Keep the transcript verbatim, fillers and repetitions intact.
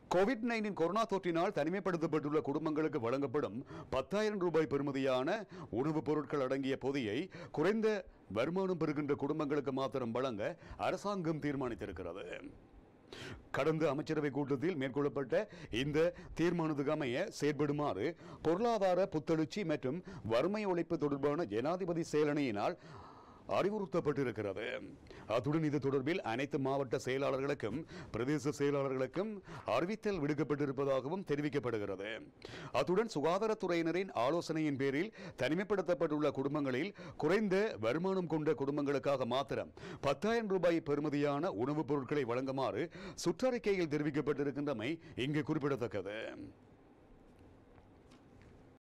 Covid nineteen corona தொற்றினால் தனிமைப்படுத்தப்பட்டுள்ள குடும்பங்களுக்கு வழங்கப்படும் பத்தாயிரம் ரூபாய் பெறுமதியான உணவுப் பொருட்கள் அடங்கிய பொதியை குறைந்த வருமானம் பெறுகின்ற குடும்பங்களுக்கு மாத்திரம் வழங்க அரசாங்கம் தீர்மானித்திருக்கிறது. கடந்த அமைச்சரவை கூட்டத்தில் மேற்கொள்ளப்பட்ட இந்த தீர்மானத்துக்கு அமைய செயற்படுமாறு பொருளாதார புத்தெழுச்சி மற்றும் வறுமை ஒழிப்பு தொடர்பான ஜனாதிபதி செயலணியினால் அறிவுறுத்தப்பட்டிருக்கிறது. அத்துடன் இது தொடர்பில் அனைத்து மாவட்ட செயலாளர்களுக்கும் பிரதேச செயலாளர்களுக்கும் அறிவித்தல் விடுக்கப்பட்டிருப்பதாகவும் தெரிவிக்கப்படுகிறது. அத்துடன் சுகாதாரத்துறையினரின் ஆலோசனையின் பேரில் தனிமைப்படுத்தப்பட்டுள்ள குடும்பங்களில் குறைந்த வருமானம் கொண்ட குடும்பங்களுக்காக மாத்திரம் பத்தாயிரம் ரூபாய் பெறுமதியான உணவுப் பொருட்களை வழங்குமாறு சுற்றறிக்கையில் தெரிவிக்கப்பட்டிருக்கின்றமை இங்கு குறிப்பிடத்தக்கது.